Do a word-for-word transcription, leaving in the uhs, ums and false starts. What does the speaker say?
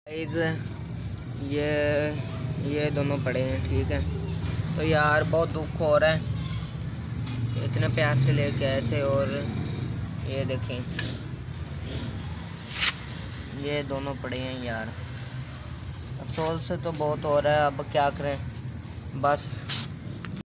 Guys ये ये दोनों पड़े हैं, ठीक है। तो यार बहुत दुख हो रहा है, इतने प्यार से लेके आए थे और ये देखें ये दोनों पड़े हैं यार। अफसोस से तो बहुत हो रहा है, अब क्या करें, बस